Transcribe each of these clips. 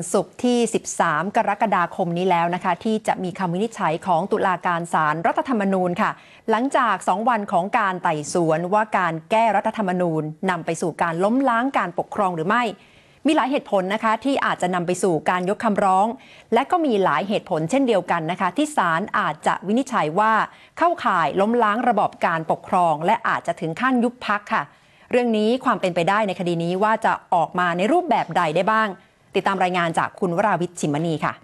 ศุกร์ที่ 13 กรกฎาคมนี้แล้วนะคะที่จะมีคำวินิจฉัยของตุลาการศาลรัฐธรรมนูญค่ะหลังจาก 2 วันของการไต่สวนว่าการแก้รัฐธรรมนูญนำไปสู่การล้มล้างการปกครองหรือไม่มีหลายเหตุผลนะคะที่อาจจะนำไปสู่การยกคำร้องและก็มีหลายเหตุผลเช่นเดียวกันนะคะที่ศาลอาจจะวินิจฉัยว่าเข้าข่ายล้มล้างระบอบการปกครองและอาจจะถึงขั้นยุบพรรคค่ะเรื่องนี้ความเป็นไปได้ในคดีนี้ว่าจะออกมาในรูปแบบใดได้บ้างติดตามรายงานจากคุณวราวิช ชิมมณีค่ะ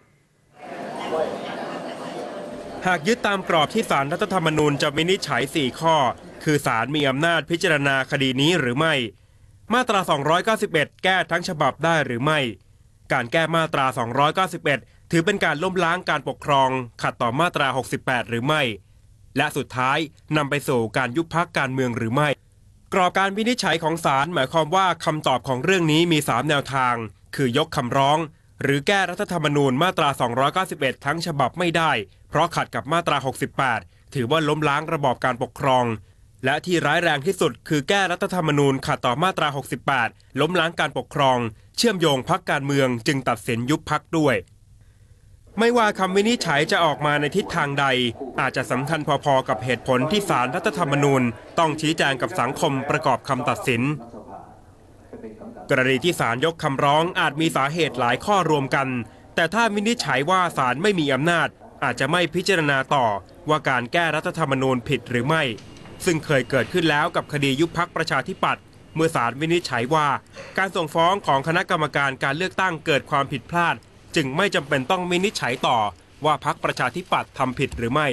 หากยึดตามกรอบที่ศาลรัฐธรรมนูญจะวินิจฉัย4ข้อคือศาลมีอำนาจพิจารณาคดีนี้หรือไม่มาตรา291แก้ทั้งฉบับได้หรือไม่การแก้มาตรา291ถือเป็นการล้มล้างการปกครองขัดต่อมาตรา68หรือไม่และสุดท้ายนำไปสู่การยุบพรรคการเมืองหรือไม่กรอบการวินิจฉัยของศาลหมายความว่าคำตอบของเรื่องนี้มี3แนวทางคือยกคำร้องหรือแก้รัฐธรรมนูญมาตรา291ทั้งฉบับไม่ได้เพราะขัดกับมาตรา68ถือว่าล้มล้างระบอบการปกครองและที่ร้ายแรงที่สุดคือแก้รัฐธรรมนูญขัดต่อมาตรา68ล้มล้างการปกครองเชื่อมโยงพรรคการเมืองจึงตัดสินยุบพรรคด้วยไม่ว่าคำวินิจฉัยจะออกมาในทิศทางใดอาจจะสำคัญพอๆกับเหตุผลที่ศาลรัฐธรรมนูญต้องชี้แจงกับสังคมประกอบคำตัดสินกรณีที่ศาลยกคำร้องอาจมีสาเหตุหลายข้อรวมกันแต่ถ้าวินิจฉัยว่าศาลไม่มีอำนาจอาจจะไม่พิจารณาต่อว่าการแก้รัฐธรรมนูญผิดหรือไม่ซึ่งเคยเกิดขึ้นแล้วกับคดียุบพรรคประชาธิปัตย์เมื่อศาลวินิจฉัยว่าการส่งฟ้องของคณะกรรมการการเลือกตั้งเกิดความผิดพลาดจึงไม่จำเป็นต้องวินิจฉัยต่อว่าพรรคประชาธิปัตย์ทำผิดหรือไม่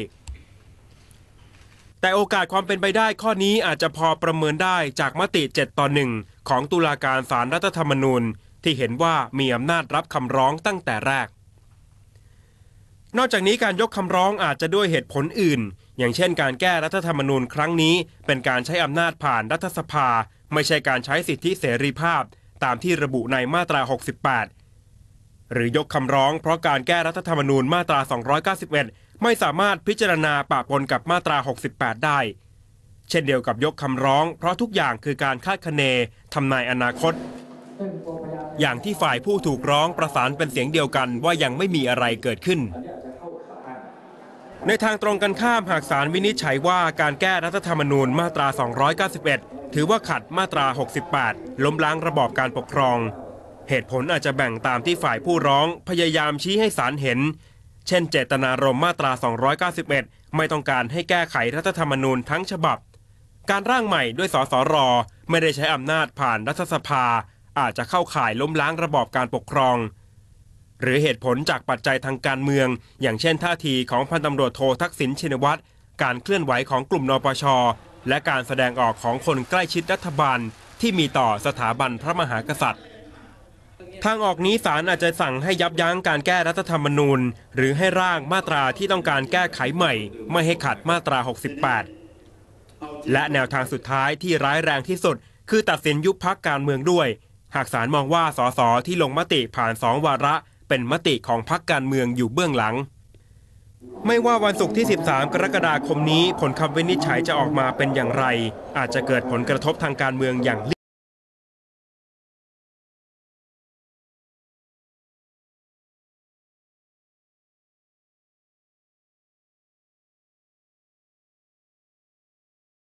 แต่โอกาสความเป็นไปได้ข้อนี้อาจจะพอประเมินได้จากมติ7-1ของตุลาการศาลรัฐธรรมนูญที่เห็นว่ามีอำนาจรับคำร้องตั้งแต่แรกนอกจากนี้การยกคำร้องอาจจะด้วยเหตุผลอื่นอย่างเช่นการแก้รัฐธรรมนูญครั้งนี้เป็นการใช้อำนาจผ่านรัฐสภาไม่ใช่การใช้สิทธิเสรีภาพตามที่ระบุในมาตรา68หรือยกคำร้องเพราะการแก้รัฐธรรมนูญมาตรา291ไม่สามารถพิจารณาปะปนกับมาตรา68ได้เช่นเดียวกับยกคำร้องเพราะทุกอย่างคือการคาดคะเนทำนายอนาคตอย่างที่ฝ่ายผู้ถูกร้องประสานเป็นเสียงเดียวกันว่ายังไม่มีอะไรเกิดขึ้นในทางตรงกันข้ามหากศาลวินิจฉัยว่าการแก้รัฐธรรมนูญมาตรา291ถือว่าขัดมาตรา68ล้มล้างระบอบการปกครองเหตุผลอาจจะแบ่งตามที่ฝ่ายผู้ร้องพยายามชี้ให้ศาลเห็นเช่นเจตนารมณ์มาตรา291ไม่ต้องการให้แก้ไขรัฐธรรมนูญทั้งฉบับการร่างใหม่ด้วยสสรไม่ได้ใช้อำนาจผ่านรัฐสภาอาจจะเข้าข่ายล้มล้างระบอบการปกครองหรือเหตุผลจากปัจจัยทางการเมืองอย่างเช่นท่าทีของพันตำรวจโททักษิณชินวัตรการเคลื่อนไหวของกลุ่มนปช.และการแสดงออกของคนใกล้ชิดรัฐบาลที่มีต่อสถาบันพระมหากษัตริย์ทางออกนี้ศาลอาจจะสั่งให้ยับยั้งการแก้รัฐธรรมนูญหรือให้ร่างมาตราที่ต้องการแก้ไขใหม่ไม่ให้ขัดมาตรา68และแนวทางสุดท้ายที่ร้ายแรงที่สุดคือตัดสินยุบพรรคการเมืองด้วยหากศาลมองว่าสสที่ลงมติผ่าน2วาระเป็นมติของพรรคการเมืองอยู่เบื้องหลังไม่ว่าวันศุกร์ที่13กรกฎาคมนี้ผลคำวินิจฉัยจะออกมาเป็นอย่างไรอาจจะเกิดผลกระทบทางการเมืองอย่าง